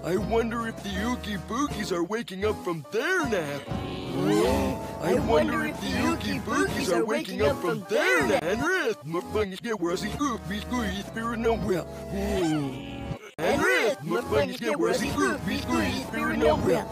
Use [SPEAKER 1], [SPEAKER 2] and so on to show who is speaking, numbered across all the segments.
[SPEAKER 1] I wonder if the Oogie Boogies are waking up from their nap. I wonder if the Oogie Boogies are waking up from their nap. And rest, mukbang get where the Oogie Boogies spirit no well. And rest, mukbang get where the Oogie Boogies spirit no well.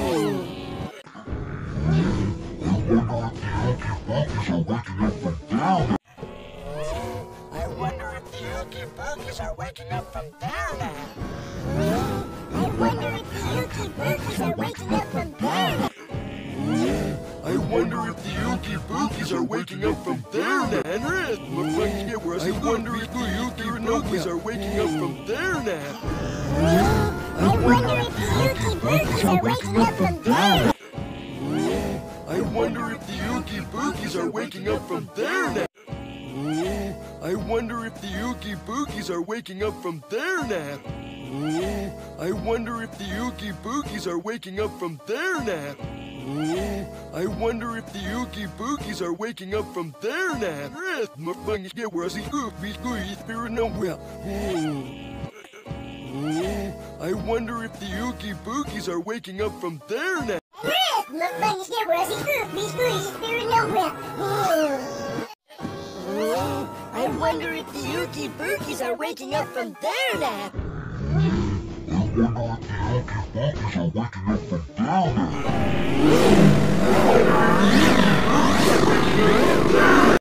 [SPEAKER 1] I wonder if the Oogie Boogies are waking up from their nap.
[SPEAKER 2] I wonder if the Oogie Boogies are waking up from their nap.
[SPEAKER 1] I wonder if the Oogie Boogies are waking up from their nap. And rest, mukbang get where the wonder if the Oogie Boogies are waking up from their nap.
[SPEAKER 2] I wonder if the Oogie Boogies are waking up from their nap.
[SPEAKER 1] I wonder if the Oogie Boogies are waking up from their nap. I wonder if the Oogie Boogies are waking up from their nap. I wonder if the Oogie Boogies are waking up from their nap. I wonder if the Oogie Boogies are waking up from their nap. Rest, mukbang get where the Oogie Boogies spirit no well. I wonder if the Oogie Boogies are waking up from their nap.
[SPEAKER 2] Rest, mukbang get where the Oogie Boogies spirit no well.
[SPEAKER 3] I wonder if the Oogie Boogies are waking up from their nap.
[SPEAKER 4] I wonder if the Oogie Boogies are waking up from their nap.